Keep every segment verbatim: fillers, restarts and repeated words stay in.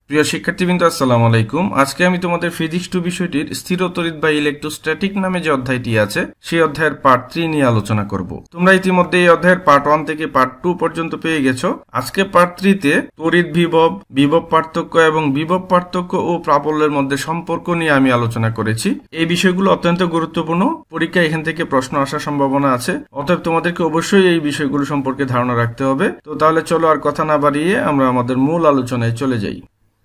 প্রিয় শিক্ষার্থীবৃন্দ আসসালামু আলাইকুম। আজকে আমি তোমাদের ফিজিক্স টু বিষয়টির স্থির তড়িৎ বা ইলেকট্রোস্ট্যাটিক নামে যে অধ্যায়টি আছে সেই অধ্যায়ের পার্ট থ্রি নিয়ে আলোচনা করব। তোমরা ইতিমধ্যে এই অধ্যায়ের পার্ট ওয়ান থেকে পার্ট টু পর্যন্ত পেয়ে গেছো। আজকে পার্ট থ্রি তে তড়িৎ বিভব, বিভব পার্থক্য এবং বিভব পার্থক্য ও প্রাবল্যের মধ্যে সম্পর্ক নিয়ে আমি আলোচনা করেছি। এই বিষয়গুলো অত্যন্ত গুরুত্বপূর্ণ, পরীক্ষায় এখান থেকে প্রশ্ন আসার সম্ভাবনা আছে। অতএব তোমাদেরকে অবশ্যই এই বিষয়গুলো সম্পর্কে ধারণা রাখতে হবে। তো তাহলে চলো আর কথা না বাড়িয়ে আমরা আমাদের মূল আলোচনায় চলে যাই।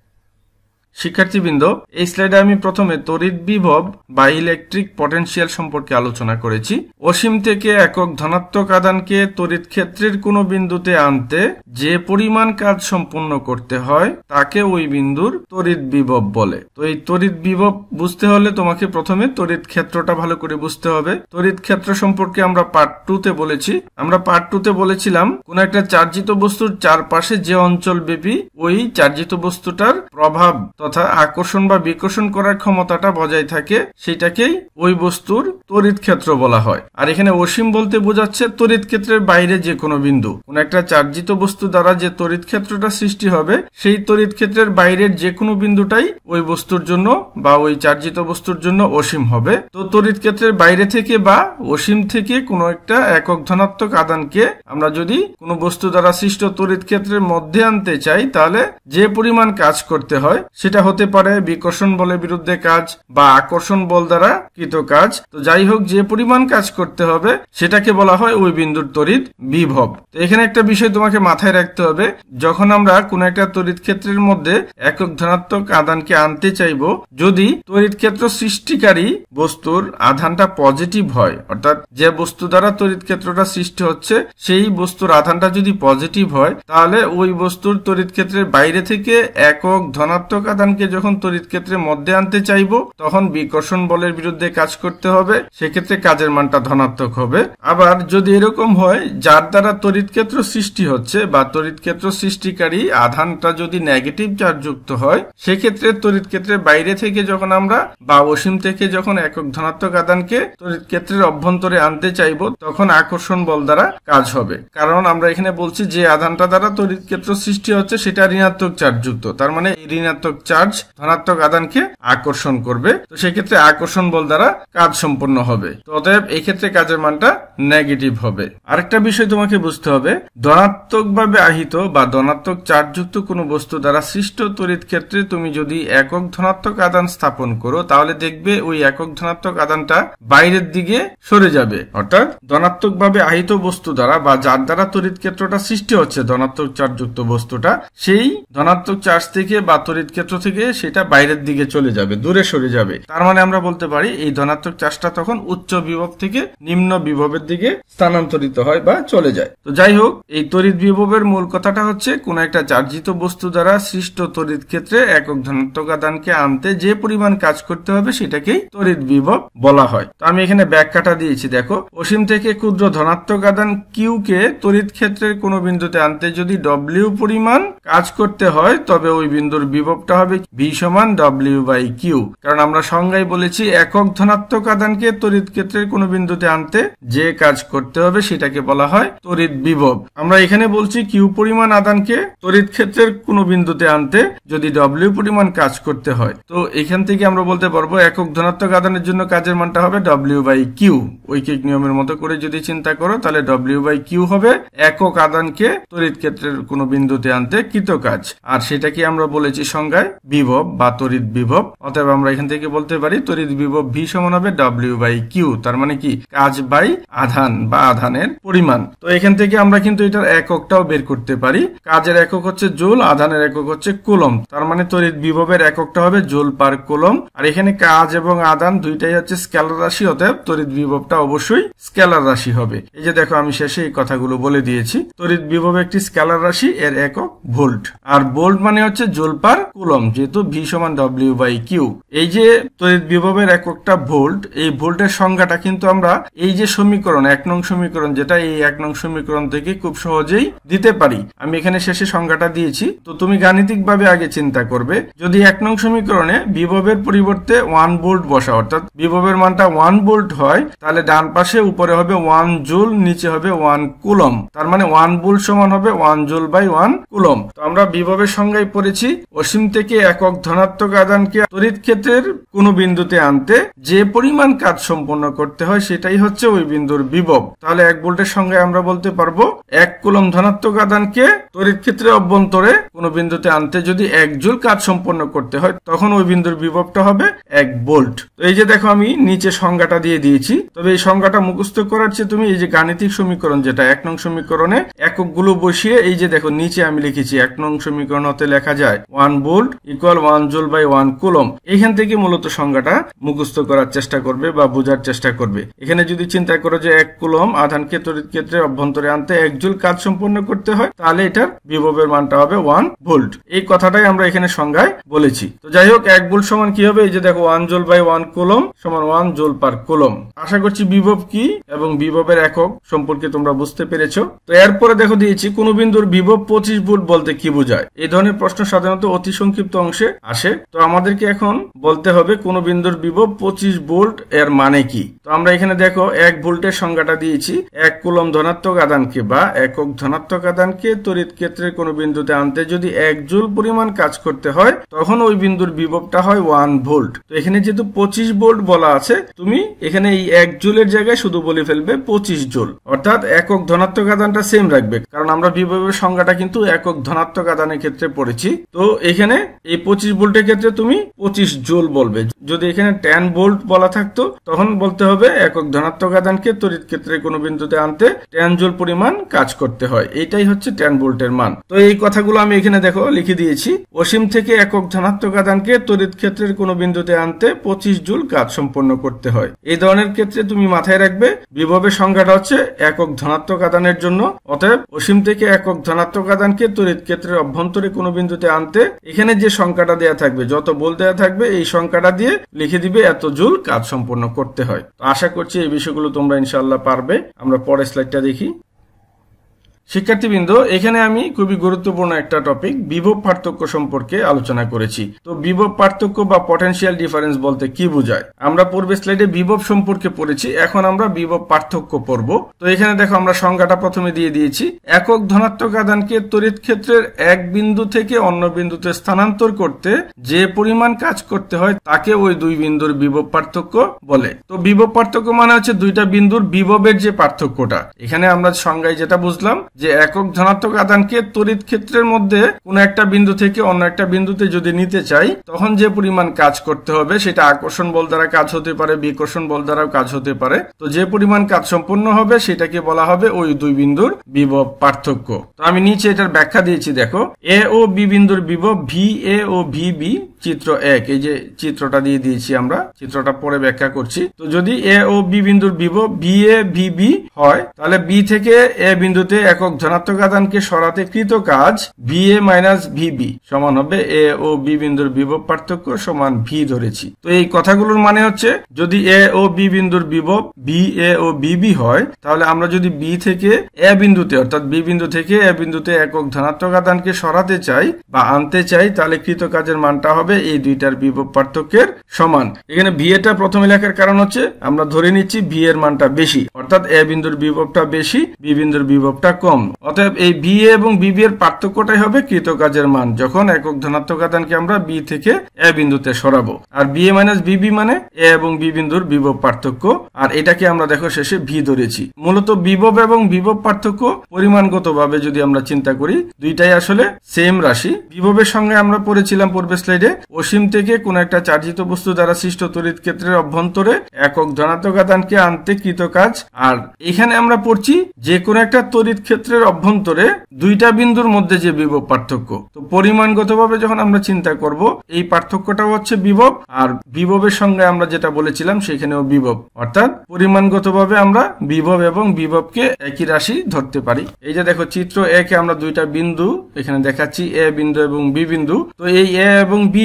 শিক্ষার্থীবৃন্দ, এই স্লাইডে আমি প্রথমে তড়িৎ বিভব বা ইলেকট্রিক পটেনশিয়াল সম্পর্কে আলোচনা করেছি। অসীম থেকে একক ধনাত্মক আধানকে তড়িৎ ক্ষেত্রের কোনো বিন্দুতে আনতে যে পরিমাণ কাজ সম্পূর্ণ করতে হয় তাকে ওই বিন্দুর তড়িৎ বিভব বলে। তো এই তড়িৎ বিভব বুঝতে হলে তোমাকে প্রথমে তড়িৎ ক্ষেত্রটা ভালো করে বুঝতে হবে। তড়িৎ ক্ষেত্র সম্পর্কে আমরা পার্ট টু তে বলেছি। আমরা পার্ট টু তে বলেছিলাম কোন একটা চার্জিত বস্তুর চারপাশে যে অঞ্চল ব্যাপী ওই চার্জিত বস্তুটার প্রভাব তথা আকর্ষণ বা বিকর্ষণ করার ক্ষমতাটা বজায় থাকে সেটাকেই ওই বস্তুর তড়িৎ ক্ষেত্র বলা হয়। আর এখানে অসীম বলতে বোঝাচ্ছে তড়িৎ ক্ষেত্রের বাইরে যে কোনো বিন্দু। কোন একটা চার্জিত বস্তু দ্বারা যে তড়িৎ ক্ষেত্রটা সৃষ্টি হবে সেই তড়িৎ ক্ষেত্রের বাইরের যে কোনো বিন্দুটাই ওই বস্তুর জন্য বা ওই চার্জিত বস্তুর জন্য অসীম হবে। তো তড়িৎ ক্ষেত্রের বাইরে থেকে বা অসীম থেকে কোনো একটা একক ধনাত্মক আধানকে আমরা যদি কোনো বস্তু দ্বারা সৃষ্ট তড়িৎ ক্ষেত্রের মধ্যে আনতে চাই তাহলে যে পরিমাণ কাজ করতে হয় সেটা হতে পারে বিকর্ষণ বলের বিরুদ্ধে কাজ বা আকর্ষণ বল দ্বারা কৃত কাজ। তো যাই হোক, যে পরিমাণ কাজ করতে হবে সেটাকে বলা হয় ওই বিন্দুর তড়িৎ বিভব। তো এখানে একটা বিষয় তোমাকে মাথায় রাখতে হবে, যখন আমরা কোন একটা তড়িৎ ক্ষেত্রের মধ্যে একক ধনাত্মক আধানকে আনতে চাইব, যদি তড়িৎ ক্ষেত্র সৃষ্টিকারী বস্তুর আধানটা পজিটিভ হয়, অর্থাৎ যে বস্তু দ্বারা তড়িৎ ক্ষেত্রটা সৃষ্টি হচ্ছে সেই বস্তুর আধানটা যদি পজিটিভ হয় তাহলে ওই বস্তুর তড়িৎ ক্ষেত্রের বাইরে থেকে একক ধনাত্মক আধানকে যখন তড়িৎ ক্ষেত্রের মধ্যে আনতে চাইব তখন বিকর্ষণ বলের বিরুদ্ধে কাজ করতে হবে, সেক্ষেত্রে কাজের মানটা ধনাত্মক হবে। আবার যদি এরকম হয় যার দ্বারা তড়িৎ ক্ষেত্র সৃষ্টি হচ্ছে বা তড়িৎ ক্ষেত্র সৃষ্টিকারী আধানটা যদি নেগেটিভ চার্জ যুক্ত হয় সেক্ষেত্রে তড়িৎ ক্ষেত্রের বাইরে থেকে যখন আমরা বা অসীম থেকে যখন একক ধনাত্মক আধানকে তড়িৎ ক্ষেত্রের অভ্যন্তরে আনতে চাইব তখন আকর্ষণ বল দ্বারা কাজ হবে। কারণ আমরা এখানে বলছি যে আধানটা দ্বারা তড়িৎ ক্ষেত্র সৃষ্টি হচ্ছে সেটা ঋণাত্মক চার্জ যুক্ত, তার মানে ঋণাত্মক চার্জ ধনাত্মক আধানকে আকর্ষণ করবে। তো সেক্ষেত্রে আকর্ষণ বল দ্বারা কাজ সম্পন্ন হবে। তো অতএব এই ক্ষেত্রে কাজের মানটা নেগেটিভ হবে। আরেকটা বিষয় তোমাকে বুঝতে হবে, ধনাত্মক ভাবে আহিত বা ধনাত্মক চার্জ যুক্ত কোনো বস্তু দ্বারা সৃষ্ট তড়িৎ ক্ষেত্রে তুমি যদি একক ধনাত্মক আধান স্থাপন করো তাহলে দেখবে ওই একক ধনাত্মক আধানটা বাইরের দিকে সরে যাবে। অর্থাৎ ধনাত্মক ভাবে আহিত বস্তু দ্বারা বা যার দ্বারা তড়িৎ ক্ষেত্রটা সৃষ্টি হচ্ছে ধনাত্মক চার্জ যুক্ত বস্তুটা, সেই ধনাত্মক চার্জ থেকে বা তড়িৎ ক্ষেত্র থেকে সেটা বাইরের দিকে চলে যাবে, দূরে সরে যাবে। তার মানে আমরা বলতে পারি এই ধনাত্মক চার্জটা তখন উচ্চ বিভব থেকে নিম্ন বিভবের দিকে স্থানান্তরিত হয় বা চলে যায়। তো যাই হোক, এই তড়িৎ বিভবের মূল কথাটা হচ্ছে কোন একটা চার্জিত বস্তু দ্বারা সৃষ্ট তড়িৎ ক্ষেত্রে একক ধনাত্মক আধানকে আনতে যে পরিমাণ কাজ করতে হবে সেটাকেই তড়িৎ বিভব বলা হয়। তো আমি এখানে ব্যাখ্যাটা দিয়েছি, দেখো, অসীম থেকে ক্ষুদ্র ধনাত্মক আধান কিউ কে তড়িৎ ক্ষেত্রের কোন বিন্দুতে আনতে যদি ডব্লিউ পরিমাণ কাজ করতে হয় তবে ওই বিন্দুর বিভবটা হবে ভি সমান ডব্লিউ বাই কিউ। কারণ আমরা সংজ্ঞায় বলেছি একক ধনাত্মক আধানকে তড়িৎ ক্ষেত্রের কোন বিন্দুতে আনতে যে কাজ করতে হবে সেটাকে বলা হয় তড়িৎ বিভব। আমরা এখানে বলছি কিউ পরিমাণ আধানকে তড়িৎ ক্ষেত্রের কোন বিন্দুতে আনতে যদি ডব্লিউ পরিমাণ কাজ করতে হয়, তো এখান থেকে আমরা বলতে পারবো একক ধনাত্মক আধানের জন্য কাজের মানটা হবে ডব্লিউ বাই কিউ। ঐকিক নিয়মের মতো করে যদি চিন্তা করো তাহলে ডব্লিউ বাই কিউ হবে একক আধানকে তড়িৎ ক্ষেত্রের কোন বিন্দুতে আনতে কৃত কাজ। আর সেটাকে আমরা বলেছি সংজ্ঞায় বিভব বা তড়িৎ বিভব। অতএব আমরা এখান থেকে বলতে পারি তড়িৎ বিভব ভি সমান হবে ডব্লিউ বাই কিউ, তার মানে কি কাজ বাই আধান বা আধানের পরিমাণ। তো এখান থেকে আমরা কিন্তু এটার এককটাও বের করতে পারি। কাজের একক হচ্ছে জুল, আধানের একক হচ্ছে কুলম, তার মানে তড়িৎ বিভবের এককটা হবে জুল পার কুলম। আর এখানে কাজ এবং আধান দুইটাই হচ্ছে স্কেলার রাশি, অতএব তড়িৎ বিভবটা অবশ্যই স্কেলার রাশি হবে। এই যে দেখো, আমি শেষে এই কথাগুলো বলে দিয়েছি। তড়িৎ বিভব একটি স্কেলার রাশি, এর একক ভোল্ট। আর ভোল্ট মানে হচ্ছে জুল পার কুলম, যেহেতু ভি সমান ডব্লিউ বাই কিউ। এই যে তড়িৎ বিভবের এককটা ভোল্ট, এই ভোল্টের সংজ্ঞাটা কিন্তু আমরা এই যে সমীকরণ এক নং সমীকরণ, যেটা এই এক নং সমীকরণ থেকে খুব সহজেই দিতে পারি। আমি এখানে শেষে সংজ্ঞাটা দিয়েছি। তো তুমি গাণিতিক ভাবে আগে চিন্তা করবে, যদি এক নং সমীকরণে বিভবের পরিবর্তে ওয়ান ভোল্ট বসা, অর্থাৎ বিভবের মানটা ওয়ান ভোল্ট হয়, তাহলে ডান পাশে উপরে হবে ওয়ান জুল, নিচে হবে ওয়ান কুলম। তার মানে ওয়ান ভোল্ট সমান হবে one joule by one coulomb. তো আমরা বিভবের সংজ্ঞায় পড়েছি অসীম থেকে থেকে একক ধনাত্মক আধানকে তড়িৎ ক্ষেত্রের কোন বিন্দুতে আনতে যে পরিমাণ কাজ সম্পন্ন করতে হয় সেটাই হচ্ছে ওই বিন্দুর বিভব। তাহলে এক ভোল্টের সঙ্গে আমরা বলতে পারবো এক কুলম ধনাত্মক আধানকে তড়িৎ ক্ষেত্রের অভ্যন্তরে কোন বিন্দুতে আনতে যদি এক জুল কাজ সম্পন্ন করতে হয় তখন ওই বিন্দুর বিভবটা হবে এক ভোল্ট। তো এই যে দেখো আমি নিচে সংজ্ঞাটা দিয়ে দিয়েছি, তবে এই সংজ্ঞাটা মুখস্থ করার চেয়ে তুমি এই যে গাণিতিক সমীকরণ যেটা এক নং সমীকরণে এককগুলো বসিয়ে এই যে দেখো নিচে আমি লিখেছি এক নং সমীকরণ হতে লেখা যায় one volt equal one joule by one coulomb. এখান থেকে মূলত সংজ্ঞাটা মুখস্থ করার চেষ্টা করবে বা বোঝার চেষ্টা করবে। এখানে যদি চিন্তা করো যে এক কুলম আধানকে তড়িৎ ক্ষেত্রের অভ্যন্তরে আনতে এক জুল কাজ সম্পন্ন করতে হয় তাহলে এটার বিভবের মানটা হবে ওয়ান ভোল্ট। এই কথাটাই আমরা এখানে সংজ্ঞায় বলেছি। তো যাই হোক এক ভোল্ট সমান কি হবে, এই যে দেখো one joule by one coulomb সমান ওয়ান জুল পার কুলম। আশা করছি বিভব কি এবং বিভবের একক সম্পর্কে তোমরা বুঝতে পেরেছো। তো এরপরে দেখো দিয়েছি কোন বিন্দুর বিভব পঁচিশ ভোল্ট বলতে কি বোঝায়। এই ধরনের প্রশ্ন সাধারণত অতি সংক্ষিপ্ত অংশে আসে। তো আমাদেরকে এখন বলতে হবে কোন বিন্দুর বিভব পঁচিশ ভোল্ট এর মানে কি। তো আমরা এখানে দেখো এক ভোল্টের সংজ্ঞাটা দিয়েছি এক কুলম ধনাত্মক আধানকে বা একক ধনাত্মক আধানকে তড়িৎ ক্ষেত্রের কোন বিন্দুতে আনতে যদি এক জুল পরিমাণ কাজ করতে হয় তখন ওই বিন্দুর বিভবটা হয় ওয়ান ভোল্ট। তো এখানে যেহেতু পঁচিশ ভোল্ট বলা আছে তুমি এখানে এই এক জুলের জায়গায় শুধু বলে ফেলবে পঁচিশ জুল, অর্থাৎ একক ধনাত্মক আধানটা সেম রাখবে, কারণ আমরা বিভবের সংজ্ঞাটা কিন্তু একক ধনাত্মক আধানের ক্ষেত্রে পড়েছি। তো এখানে এই পঁচিশ ভোল্টের ক্ষেত্রে তুমি পঁচিশ জুল বলবে। যদি এখানে টেন ভোল্ট বলা থাকতো তখন বলতে হবে একক ধনাত্মক আধানকে তড়িৎ ক্ষেত্রে কোনো বিন্দুতে আনতে টেন জুল পরিমাণ কাজ করতে হয়। এইটাই হচ্ছে টেন ভোল্টের মান। তো এই কথাগুলো আমি এখানে দেখো লিখে দিয়েছি। অসীম থেকে একক ধনাত্মক আধানকে তড়িৎ ক্ষেত্রের কোনো বিন্দুতে আনতে পঁচিশ জুল কাজ সম্পন্ন করতে হয়। এই ধরনের ক্ষেত্রে তুমি মাথায় রাখবে বিভবের সংখ্যাটা হচ্ছে একক ধনাত্মক আধানের জন্য, অতএব অসীম থেকে একক ধনাত্মক আধানকে তড়িৎ ক্ষেত্রের অভ্যন্তরে কোনো বিন্দুতে আনতে এখানে যে সংখ্যাটা দেয়া থাকবে, যত বল দেয়া থাকবে এই সংখ্যাটা দিয়ে লিখে দিবে এত জুল কাজ সম্পন্ন করতে হয়। তো আশা করছি এই বিষয়গুলো তোমরা ইনশাআল্লাহ পারবে। আমরা পরের স্লাইডটা দেখি। শিক্ষার্থীবৃন্দ, এখানে আমি খুবই গুরুত্বপূর্ণ একটা টপিক বিভব পার্থক্য সম্পর্কে আলোচনা করেছি। তো বিভব পার্থক্য বা পটেনশিয়াল ডিফারেন্স বলতে কি বোঝায়, আমরা পূর্বে স্লাইডে বিভব সম্পর্কে পড়েছি, এখন আমরা বিভব পার্থক্য পড়ব। তো এখানে দেখো আমরা সংজ্ঞাটা প্রথমে দিয়ে দিয়েছি। একক ধনাত্মক আধানকে তড়িৎ ক্ষেত্রের এক বিন্দু থেকে অন্য বিন্দুতে স্থানান্তর করতে যে পরিমাণ কাজ করতে হয় তাকে ওই দুই বিন্দুর বিভব পার্থক্য বলে। তো বিভব পার্থক্য মানে হচ্ছে দুইটা বিন্দুর বিভবের যে পার্থক্যটা। এখানে আমরা সংজ্ঞায় যেটা বুঝলাম যে একক ধনাত্মক আধানকে তড়িৎ ক্ষেত্রের মধ্যে কোন একটা বিন্দু থেকে অন্য একটা বিন্দুতে যদি নিতে চাই তখন যে পরিমাণ কাজ করতে হবে সেটা আকর্ষণ বল দ্বারা কাজ হতে পারে, বিকর্ষণ বল দ্বারাও কাজ হতে পারে। তো যে পরিমাণ কাজ সম্পন্ন হবে সেটাকে বলা হবে ওই দুই বিন্দুর বিভব পার্থক্য। তো আমি নিচে এটার ব্যাখ্যা দিয়েছি। দেখো এ ও বি বিন্দুর বিভব ভি এ ও ভি বি চিত্র এক, এই যে চিত্রটা দিয়ে দিয়েছি আমরা, চিত্রটা পরে ব্যাখ্যা করছি। তো যদি এ ও বি বিন্দুর বিভব ভি এ ভি বি হয় তাহলে বি থেকে এ বিন্দুতে একক ধনাত্মক আধানকে সরাতে কৃত কাজ V A minus V B সমান হবে এ ও বি বিন্দুর বিভব পার্থক্য সমান ভি ধরেছি। তো এই কথাগুলোর মানে হচ্ছে যদি এ ও বি বিন্দুর বিভব ভি এ ও বি বি হয় তাহলে আমরা যদি বি থেকে এ বিন্দুতে অর্থাৎ বি বিন্দু থেকে এ বিন্দুতে একক ধনাত্মক আধানকে সরাতে চাই বা আনতে চাই তাহলে কৃত কাজের মানটা হবে এই দুইটার বিভব পার্থক্যের সমান। এখানে ভি এটা প্রথমে লেখার কারণ হচ্ছে আমরা ধরে নিচ্ছি ভি এর মানটা বেশি, অর্থাৎ এ বিন্দুর বিভবটা বেশি, বি বিন্দুর বিভবটা কম। অতএব এই বি এ এবং বি বি এর পার্থক্যটাই হবে কৃত কাজের মান যখন একক ধনাত্মক আধানকে আমরা বি থেকে এ বিন্দুতে সরাবো। আর B A minus B B মানে এ এবং বি বিন্দুর বিভব পার্থক্য, আর এটাকে আমরা দেখো শেষে ভি ধরেছি। মূলত বিভব এবং বিভব পার্থক্য পরিমাণগত ভাবে যদি আমরা চিন্তা করি দুইটাই আসলে সেম রাশি। বিভবের সঙ্গে আমরা পড়েছিলাম পূর্বে স্লাইডে অসীম থেকে কোন একটা চার্জিত বস্তু দ্বারা সৃষ্ট তড়িৎ ক্ষেত্রের অভ্যন্তরে একক ধনাত্মক আধানকে আনতে কৃত কাজ। আর এখানে আমরা পড়ছি যে কোন একটা তড়িৎ ক্ষেত্রের অভ্যন্তরে দুইটা বিন্দুর মধ্যে যে বিভব পার্থক্য। তো পরিমাণগতভাবে যখন আমরা চিন্তা করব এই পার্থক্যটাও হচ্ছে বিভব, আর বিভবের সঙ্গে আমরা যেটা বলেছিলাম সেখানেও বিভব, অর্থাৎ পরিমাণগতভাবে আমরা বিভব এবং বিভবকে একই রাশি ধরতে পারি। এই যে দেখো চিত্র একে আমরা দুইটা বিন্দু এখানে দেখাচ্ছি, এ বিন্দু এবং বি বিন্দু। তো এই এ এবং বি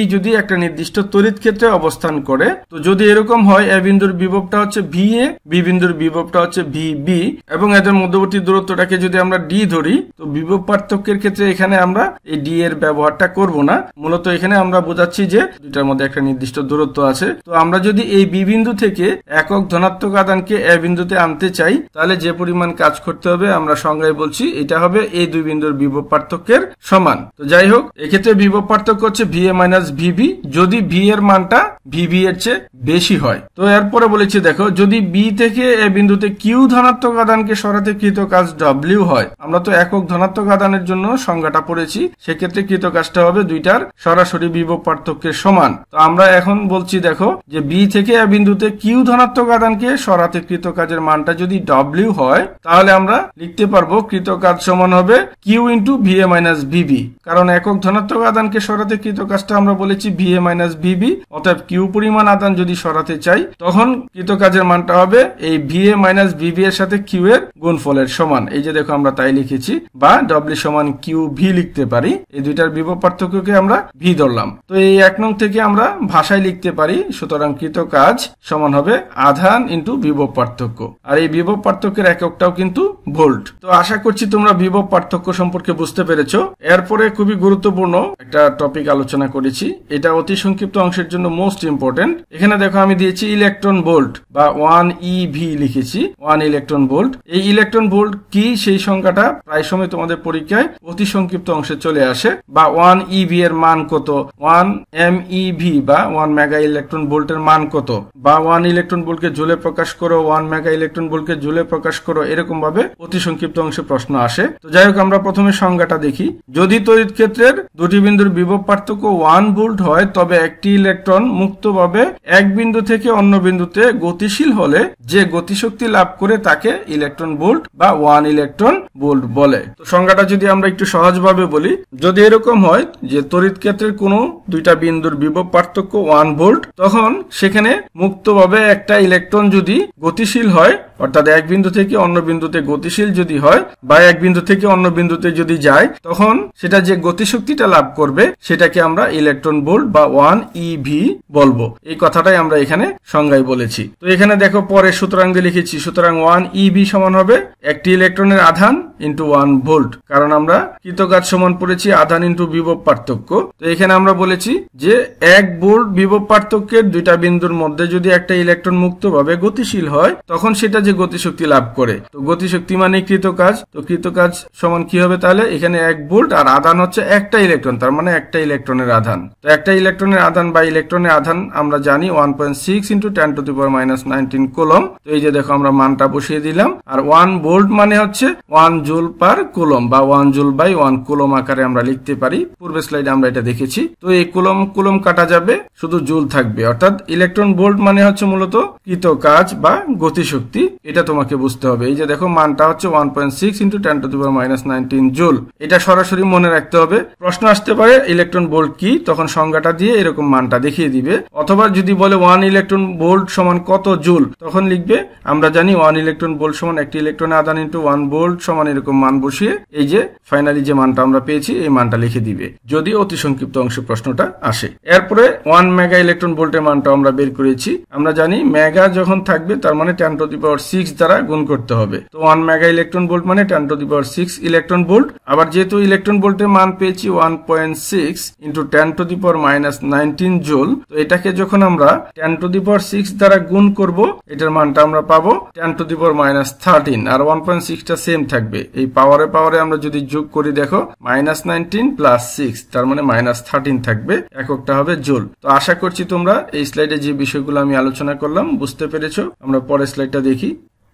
যদি একটা নির্দিষ্ট তড়িৎ ক্ষেত্রে অবস্থান করে, তো যদি এরকম হয় এ বিন্দুর বিভবটা হচ্ছে ভি এ, বি বিন্দুর বিভবটা হচ্ছে ভি বি, এবং এদের মধ্যবর্তী দূরত্বটাকে যদি আমরা ডি ধরি, তো বিভব পার্থক্যের ক্ষেত্রে এখানে আমরা এই ডি এর ব্যবহারটা করব না। মূলত এখানে আমরা বোঝাচ্ছি যে দুটার মধ্যে একটা নির্দিষ্ট দূরত্ব আছে। তো আমরা যদি এই বি বিন্দু থেকে একক ধনাত্মক আধানকে এ বিন্দুতে আনতে চাই, তাহলে যে পরিমাণ কাজ করতে হবে আমরা সংজ্ঞায় বলছি এটা হবে এই দুই বিন্দুর বিভব পার্থক্যের সমান। তো যাই হোক, এক্ষেত্রে বিভব পার্থক্য হচ্ছে ভি এ মাইনাস ভিবি, যদি ভি এর মানটা ভিবি এর চেয়ে বেশি হয়। তো এরপরে বলেছি দেখো, যদি বি থেকে এ বিন্দুতে কিউ ধনাত্মক আধানকে সরাতে কৃত কাজ ডব্লিউ হয়, আমরা তো একক ধনাত্মক আধানের জন্য সংজ্ঞাটা পড়েছি, সেক্ষেত্রে কৃত কাজটা হবে দুইটার সরাসরি বিভব পার্থক্যের সমান। তো আমরা এখন বলছি দেখো যে বি থেকে এ বিন্দুতে কিউ ধনাত্মক আধানকে সরাতে কৃত কাজের মানটা যদি ডব্লিউ হয়, তাহলে আমরা লিখতে পারবো কৃত কাজ সমান হবে Q into V A minus V B, কারণ একক ধনাত্মক আধানকে সরাতে কৃত কাজটা আমরা বলেছি ভি এ মাইনাস ভিবি, অতএব কিউ পরিমাণ আধান যদি সরাতে চাই তখন কৃত কাজের মানটা হবে এই ভি এ মাইনাস ভিবি এর সাথে কিউ এর গুণফলের সমান। এই যে দেখো আমরা তাই লিখেছি, বা ডব্লিউ সমান কিউ ভি লিখতে পারি। এই দুইটার বিভব পার্থক্যকে আমরা ভি ধরলাম। তো এই এক নং থেকে আমরা ভাষায় লিখতে পারি, সুতরাং কৃত কাজ সমান হবে আধান ইন্টু বিভব পার্থক্য, আর এই বিভব পার্থক্যের এককটাও কিন্তু ভোল্ট। তো আশা করছি তোমরা বিভব পার্থক্য সম্পর্কে বুঝতে পেরেছো। এরপরে খুবই গুরুত্বপূর্ণ একটা টপিক আলোচনা করেছি, এটা অতি সংক্ষিপ্ত অংশের জন্য মোস্ট ইম্পর্টেন্ট। এখানে দেখো আমি দিয়েছি ইলেকট্রন ভোল্ট বা ওয়ান ই ভি লিখেছি, ওয়ান ইলেকট্রন ভোল্ট। এই ইলেকট্রন ভোল্ট কি সেই সংখ্যাটা প্রায় সময় তোমাদের পরীক্ষায় অতি সংক্ষিপ্ত অংশে চলে আসে। বা ওয়ান ই ভি এর মান কত, ওয়ান এম ই ভি বা ওয়ান মেগা ইলেকট্রন ভোল্টের মান কত, বা ওয়ান ইলেকট্রন ভোল্টকে জুলে প্রকাশ করো, ওয়ান মেগা ইলেকট্রন ভোল্টকে জুলে প্রকাশ করো, এরকম ভাবে অতি সংক্ষিপ্ত অংশে প্রশ্ন আসে। তো যাই হোক, আমরা প্রথমে সংজ্ঞাটা দেখি। যদি তড়িৎ ক্ষেত্রের দুটি বিন্দুর বিভব পার্থক্য ওয়ান ভোল্ট হয়, তবে একটি ইলেকট্রন মুক্তভাবে এক বিন্দু থেকে অন্য বিন্দুতে গতিশীল হলে যে গতিশক্তি লাভ করে তাকে ইলেকট্রন ভোল্ট বা ওয়ান ইলেকট্রন ভোল্ট বলে। তো সংজ্ঞাটা যদি আমরা একটু সহজভাবে বলি, যদি এরকম হয় যে তড়িৎ ক্ষেত্রের কোনো দুইটা বিন্দুর বিভব পার্থক্য ওয়ান ভোল্ট, তখন সেখানে মুক্তভাবে একটা ইলেকট্রন যদি গতিশীল হয়, অর্থাৎ এক বিন্দু থেকে অন্য বিন্দুতে গতিশীল যদি হয় বা এক বিন্দু থেকে অন্য বিন্দুতে যদি যায়, তখন সেটা যে গতিশক্তিটা লাভ করবে সেটাকে আমরা ইলেকট্রন ভোল্ট বা ওয়ান ই ভি বলবো। এই কথাটাই আমরা এখানে সংজ্ঞায় বলেছি। তো এখানে দেখো পরে সুতরাং দিয়ে লিখেছি, সুতরাং ওয়ান ই ভি সমান হবে একটি ইলেকট্রনের আধান ইন্টু ওয়ান ভোল্ট, কারণ আমরা কৃতকাজ সমান পড়েছি আধান ইন্টু বিভব পার্থক্য। তো এখানে আমরা বলেছি যে এক ভোল্ট বিভব পার্থক্যের দুইটা বিন্দুর মধ্যে যদি একটা ইলেকট্রন মুক্তভাবে গতিশীল হয়, তখন সেটা যে গতিশক্তি লাভ করে। তো গতিশক্তি মানে কৃতকাজ, তো কৃতকাজ সমান কি হবে তাহলে, এখানে এক ভোল্ট আর আধান হচ্ছে একটা ইলেকট্রন, তার মানে একটা ইলেকট্রনের আধান। তো একটা ইলেকট্রনের আধান বা ইলেকট্রনের আধান আমরা জানি one point six into ten to the power minus nineteen coulomb. তো এই যে দেখো আমরা মানটা বসিয়ে দিলাম, আর ওয়ান ভোল্ট মানে হচ্ছে ওয়ান জুল পার কুলম বা one joule by one coulomb আকারে আমরা লিখতে পারি। পূর্বের স্লাইডে আমরা এটা দেখেছি। তো এই কুলম কুলম কাটা যাবে, শুধু জুল থাকবে, অর্থাৎ ইলেকট্রন ভোল্ট মানে হচ্ছে মূলত কৃতকাজ বা গতিশক্তি, এটা তোমাকে বুঝতে হবে। এই যে দেখো মানটা হচ্ছে one point six into ten to the power minus nineteen joule, এটা সরাসরি মনে রাখতে হবে। প্রশ্ন আসতে পারে ইলেকট্রন ভোল্ট কি, তখন সংজ্ঞাটা দিয়ে এরকম মানটা দেখিয়ে দিবে। অথবা যদি বলে ওয়ান ইলেকট্রন ভোল্ট সমান কত জুল, তখন লিখবে আমরা জানি ওয়ান ইলেকট্রন ভোল্ট সমান একটি ইলেকট্রনের আধান ইন্টু ওয়ান ভোল্ট সমান এরকম মান বসিয়ে এই যে ফাইনালি যে মানটা আমরা পেয়েছি এই মানটা লিখে দিবে, যদি অতি সংক্ষিপ্ত অংশে প্রশ্নটা আসে। এরপরে ওয়ান মেগা ইলেকট্রন ভোল্টের মানটা আমরা বের করেছি। আমরা জানি মেগা যখন থাকবে তার মানে ten to the power six দ্বারা গুণ করতে হবে। তো ওয়ান মেগা ইলেকট্রন ভোল্ট মানে ten to the power six electron volt. আবার যেহেতু ইলেকট্রন ভোল্টের মান পেয়েছি one point six into ten to the power minus nineteen joule, তো এটাকে যখন আমরা ten to the power six দ্বারা গুণ করব, এটার মানটা আমরা পাবো ten to the power minus thirteen, আর ওয়ান পয়েন্ট সিক্সটা সেম থাকবে। এই পাওয়ারে পাওয়ারে আমরা যদি যোগ করি দেখো মাইনাস নাইনটিন প্লাস সিক্স, তার মানে মাইনাস থার্টিন থাকবে, এককটা হবে জুল। তো আশা করছি তোমরা এই স্লাইডে যে বিষয়গুলো আমি আলোচনা করলাম বুঝতে পেরেছো। আমরা পরের স্লাইডটা দেখি।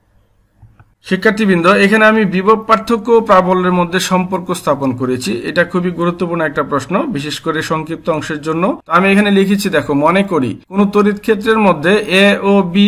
শিক্ষার্থীবৃন্দ, এখানে আমি বিভব পার্থক্য ও প্রাবল্যের মধ্যে সম্পর্ক স্থাপন করেছি। এটা খুবই গুরুত্বপূর্ণ একটা প্রশ্ন, বিশেষ করে সংক্ষিপ্ত অংশের জন্য। আমি এখানে লিখেছি দেখো, মনে করি কোন তড়িৎ ক্ষেত্রের মধ্যে এ ও বি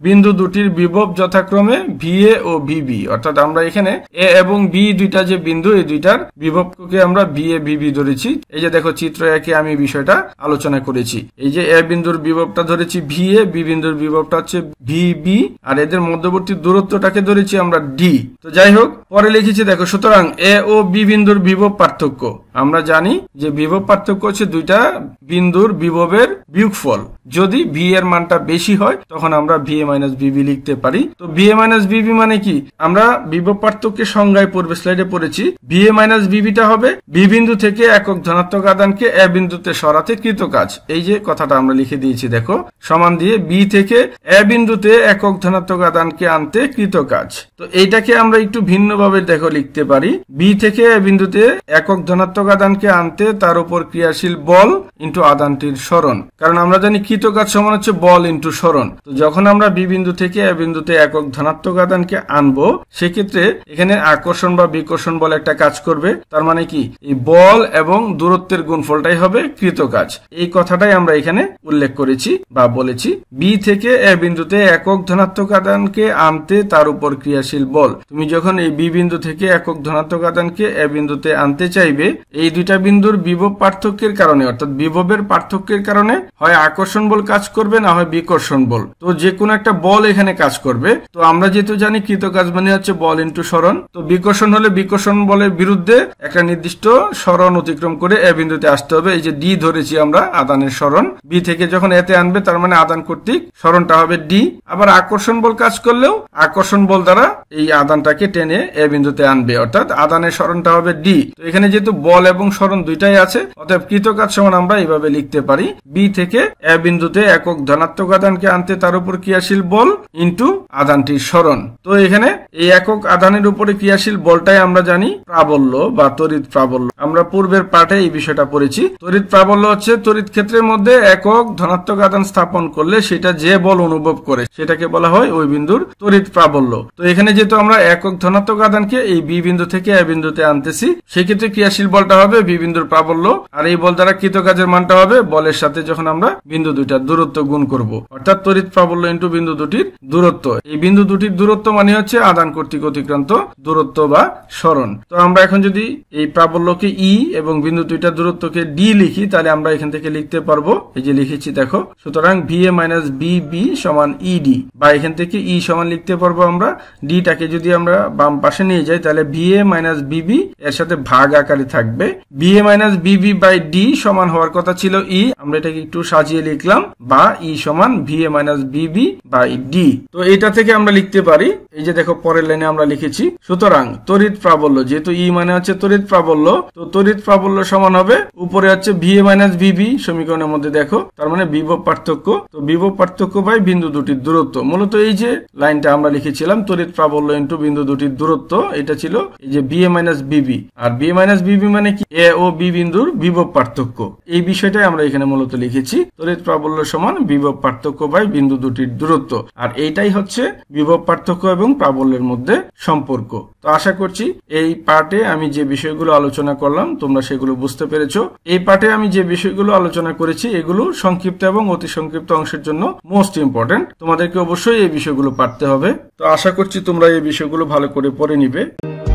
বিন্দু দুটির বিভব যথাক্রমে ভিএ ও ভিবি, অর্থাৎ আমরা এখানে এ এবং বি দুইটা যে বিন্দু, এই দুইটার বিভবকে আমরা ভিএ ভিবি ধরেছি। এই যে দেখো চিত্র একে আমি বিষয়টা আলোচনা করেছি। এই যে এ বিন্দুর বিভবটা ধরেছি ভিএ, বি বিন্দুর বিভবটা হচ্ছে ভিবি, আর এদের মধ্যবর্তী দূরত্বটাকে ধরেছি আমরা ডি। তো যাই হোক, পরে লিখেছি দেখো, সুতরাং এ ও বি বিন্দুর বিভব পার্থক্য, আমরা জানি যে বিভব পার্থক্য হচ্ছে দুইটা বিন্দুর বিভবের বিয়োগফল। যদি ভি এর মানটা বেশি হয় তখন আমরা ভিএ মাইনাস বিবি লিখতে পারি। তো ভিএ মাইনাস বিবি মানে কি, আমরা বিভব পার্থক্যের সংজ্ঞায় পূর্বে স্লাইডে পড়েছি। ভিএ মাইনাস বিবিটা হবে বি বিন্দু থেকে একক ধনাত্মক আদানকে এ বিন্দুতে সরাতে কৃত কাজ। এই যে কথাটা আমরা লিখে দিয়েছি দেখো, সমান দিয়ে বি থেকে এ বিন্দুতে একক ধনাত্মক আদানকে আনতে কৃত কাজ। তো এইটাকে আমরা একটু ভিন্নভাবে দেখো লিখতে পারি, বি থেকে এ বিন্দুতে একক ধনাত্মক আদানকে আনতে তার উপর ক্রিয়াশীল বল ইন্টু আদানটির সরণ। কারণ আমরা জানি কৃত কাজ সমান হচ্ছে বল ইন্টু সরণ। তো যখন আমরা বি বিন্দু থেকে এ বিন্দুতে একক ধনাত্মক আদানকে আনবো, সেক্ষেত্রে এখানে আকর্ষণ বা বিকর্ষণ বল একটা কাজ করবে। তার মানে কি, এই বল এবং দূরত্বের গুণফলটাই হবে কৃত কাজ। এই কথাটাই আমরা এখানে উল্লেখ করেছি বা বলেছি। বি থেকে এ বিন্দুতে একক ধনাত্মক আদানকে আনতে তার উপর ক্রিয়াশীল বল। তুমি যখন এই বি বিন্দু থেকে একক ধনাত্মক আদানকে এ বিন্দুতে আনতে চাইবে, এই দুইটা বিন্দুর বিভব পার্থক্যের কারণে, অর্থাৎ বিভবের পার্থক্যের কারণে হয় আকর্ষণ বল কাজ করবে, না হয় বিকর্ষণ বল। তো যে কোনো একটা বল এখানে কাজ করবে। তো আমরা যেহেতু জানি কৃত কাজ মানে হচ্ছে বল ইন্টু সরণ, তো বিকর্ষণ হলে বিকর্ষণ বলের বিরুদ্ধে একটা নির্দিষ্ট সরণ অতিক্রম করে এ বিন্দুতে আসতে হবে। এই যে ডি ধরেছি আমরা আদানের সরণ, বি থেকে যখন এতে আনবে তার মানে আদান কর্তৃক সরণটা হবে ডি। আবার আকর্ষণ বল কাজ করলেও আকর্ষণ বল দ্বারা এই আদানটাকে টেনে এ বিন্দুতে আনবে, অর্থাৎ আদানের সরণটা হবে ডি। তো এখানে যেহেতু বল এবং সরণ দুইটাই আছে, অতএব কৃত কাজ সমান আমরা এইভাবে লিখতে পারি, বি থেকে এ বিন্দুতে একক ধনাত্মক আদানকে আনতে তার উপর ক্রিয়াশীল বল ইন্টু আদানটির সরণ। তো এখানে এই একক আদানের উপরে ক্রিয়াশীল বলটাই আমরা জানি প্রাবল্য বা তড়িৎ প্রাবল্য। আমরা পূর্বের পাঠে এই বিষয়টা পড়েছি। তড়িৎ প্রাবল্য হচ্ছে তড়িৎ ক্ষেত্রের মধ্যে একক ধনাত্মক আদান স্থাপন করলে সেটা যে বল অনুভব করে সেটাকে বলা হয় ওই বিন্দুর তড়িৎ প্রাবল্য। তো এখানে যেহেতু আমরা একক ধনাত্মক আদানকে এই বি বিন্দু থেকে এ বিন্দুতে আনতেছি, সেক্ষেত্রে ক্রিয়াশীল বলটা হবে বি বিন্দুর প্রাবল্য, আর এই বল দ্বারা কৃত কাজের মানটা হবে বলের সাথে যখন আমরা বিন্দু দুইটার দূরত্ব গুণ করব, অর্থাৎ তড়িৎ প্রাবল্য ইন্টু বিন্দু দুটির দূরত্ব। এই বিন্দু দুটির দূরত্ব মানে হচ্ছে আদান কর্তৃক অতিক্রান্ত দূরত্ব বা সরণ। তো আমরা এখন যদি এই প্রাবল্যকে ই এবং বিন্দু দুইটার দূরত্বকে ডি লিখি, তাহলে আমরা এখান থেকে লিখতে পারবো, এই যে লিখেছি দেখো, সুতরাং ভিএ মাইনাস বিবি সমান ইডি, বা এখান থেকে ই সমান লিখতে পারবো আমরা ডিটাকে যদি আমরা বাম পাশে নিয়ে যাই, তাহলে ভিএ মাইনাস বিবি এর সাথে ভাগ আকারে থাকবে। V A minus B B by D সমান হওয়ার কথা ছিল ই, আমরা এটাকে একটু সাজিয়ে লিখলাম, বা ই সমান V A minus B B by D. তো এটা থেকে আমরা লিখতে পারি, এই যে দেখো পরের লাইনে আমরা লিখেছি, সুতরাং তড়িৎ প্রাবল্য, যেহেতু ই মানে হচ্ছে তড়িৎ প্রাবল্য, তো তড়িৎ প্রাবল্য সমান হবে উপরে হচ্ছে ভিএ মাইনাস বিবি সমীকরণের মধ্যে দেখো, তার মানে বিভব পার্থক্য। তো বিভব পার্থক্য বাই বিন্দু দুটির দূরত্ব। মূলত এই যে লাইনটা আমরা লিখেছিলাম তড়িৎ প্রাবল্য ইন্টু বিন্দু দুটির দূরত্ব, এটা ছিল এই যে ভিএ মাইনাস বিবি। আর ভিএ মাইনাস বিবি মানে কি, এ ও বি বিন্দুর বিভব পার্থক্য। এই বিষয়টাই আমরা এখানে মূলত লিখেছি, তড়িৎ প্রাবল্য সমান বিভব পার্থক্য বাই বিন্দু দুটির দূরত্ব। আর এইটাই হচ্ছে বিভব পার্থক্য এবং প্রাবল্যের মধ্যে সম্পর্ক। তো আশা করছি এই পার্টে আমি যে বিষয়গুলো আলোচনা করলাম তোমরা সেগুলো বুঝতে পেরেছো। এই পার্টে আমি যে বিষয়গুলো আলোচনা করেছি এগুলো সংক্ষিপ্ত এবং অতি সংক্ষিপ্ত অংশের জন্য মোস্ট ইম্পর্টেন্ট। তোমাদেরকে অবশ্যই এই বিষয়গুলো পারতে হবে। তো আশা করছি তোমরা এই বিষয়গুলো ভালো করে পড়ে নিবে।